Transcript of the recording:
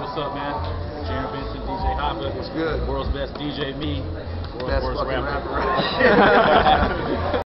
what's up, man? Jarren Benton DJ Hoppa. What's good? World's best DJ, me. World's Best worst fucking rapper. rapper.